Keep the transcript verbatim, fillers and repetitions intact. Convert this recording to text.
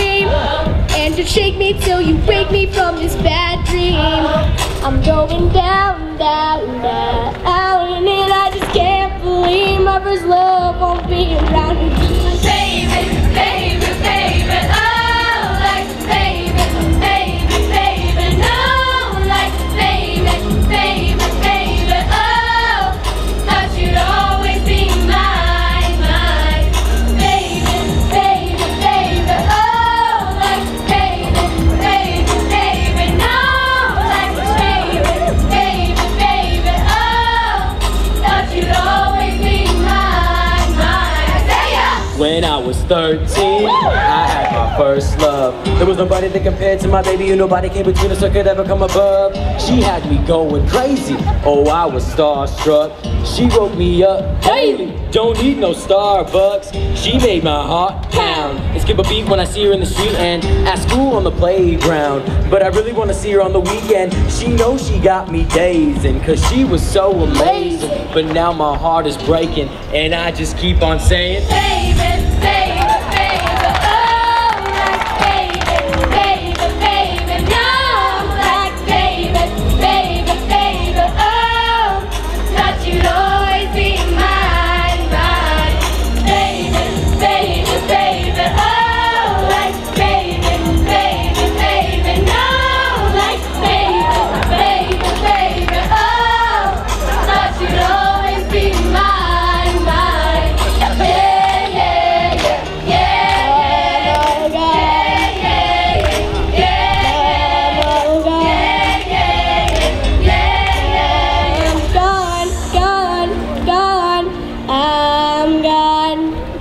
cream, and to shake me till you wake me from this bad dream. I'm going down, down, down, and then I just can't believe my first love won't be around again. Baby, baby, baby, oh, like baby, baby, baby, no, like baby, baby, baby, oh, thought you'd always be mine, mine. Baby, baby, baby, oh, like baby, baby, baby, no, like baby, baby, baby, oh, thought you'd always be mine, mine. Say ya! When I was thirteen, I had my first love. There was nobody that compared to my baby, and nobody came between us or could ever come above. She had me going crazy, oh I was starstruck. She woke me up daily, don't need no Starbucks. She made my heart pound and skip a beat when I see her in the street and at school on the playground. But I really want to see her on the weekend. She knows she got me dazing, cause she was so amazing. But now my heart is breaking, and I just keep on saying, Baby, baby, baby, oh, like baby, baby, baby, no, like baby, baby, baby, oh, thought you'd always be mine, mine. Baby, baby, baby, oh, like baby, baby, baby, no, like baby, baby, baby, oh, thought you'd always be mine, mine. Yeah, yeah, yeah, yeah, yeah, yeah, yeah, yeah, yeah, yeah. I'm gone, gone, gone. I'm gone.